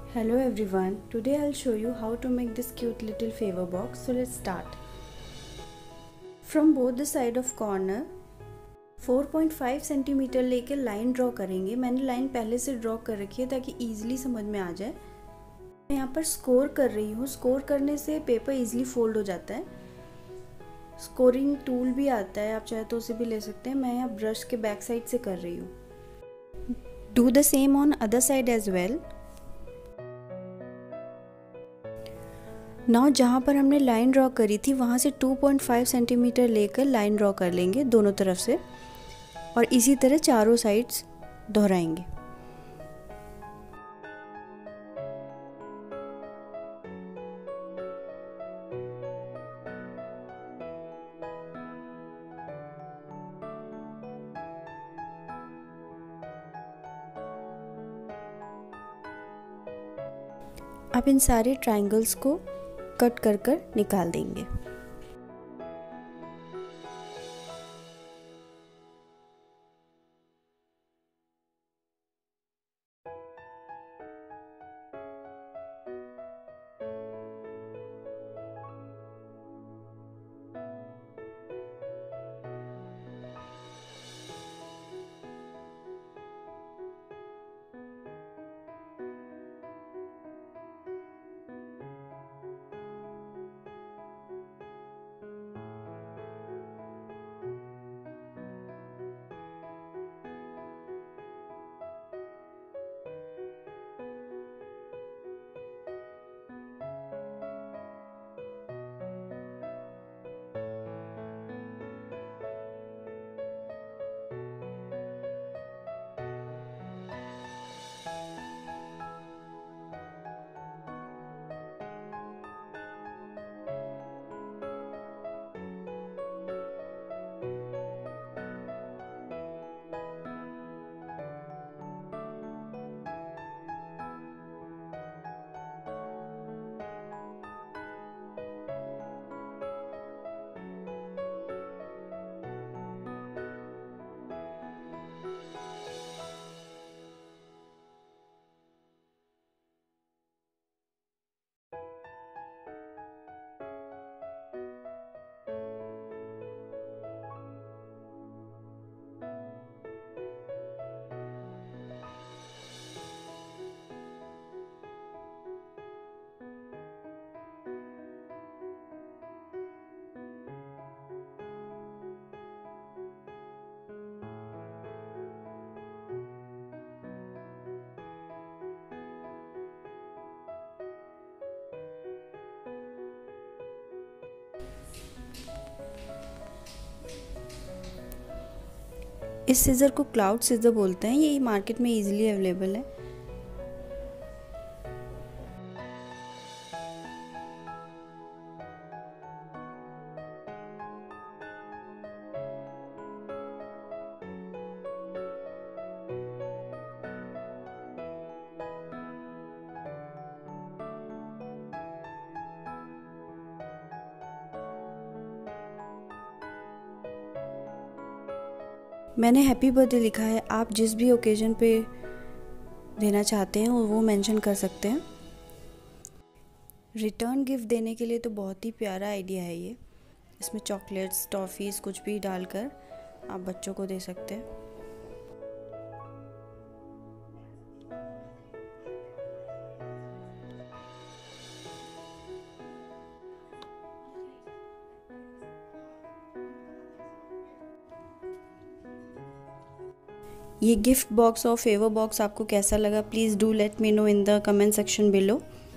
Hello everyone, today I'll show you how to make this cute little favor box. So let's start. From both the side of corner 4.5 centimetre लेके line draw करेंगे। मैंने line पहले से draw कर रखी है ताकि easily समझ में आ जाए। मैं यहाँ पर स्कोर कर रही हूँ। स्कोर करने से पेपर ईजिली फोल्ड हो जाता है। स्कोरिंग टूल भी आता है, आप चाहे तो उसे भी ले सकते हैं। मैं यहाँ ब्रश के बैक साइड से कर रही हूँ। Do the same on other side as well. Now जहाँ पर हमने लाइन ड्रॉ करी थी वहाँ से 2.5 सेंटीमीटर लेकर लाइन ड्रॉ कर लेंगे दोनों तरफ से, और इसी तरह चारों साइड्स दोहराएंगे। अब इन सारे ट्रायंगल्स को कट कर कर निकाल देंगे। इस सीज़र को क्लाउड सीज़र बोलते हैं। ये मार्केट में इजीली अवेलेबल है। मैंने हैप्पी बर्थडे लिखा है। आप जिस भी ओकेजन पे देना चाहते हैं वो मेंशन कर सकते हैं। रिटर्न गिफ्ट देने के लिए तो बहुत ही प्यारा आइडिया है ये। इसमें चॉकलेट्स, टॉफ़ीज़ कुछ भी डालकर आप बच्चों को दे सकते हैं। ये गिफ्ट बॉक्स और फेवर बॉक्स आपको कैसा लगा, please do let me know in the comment section below.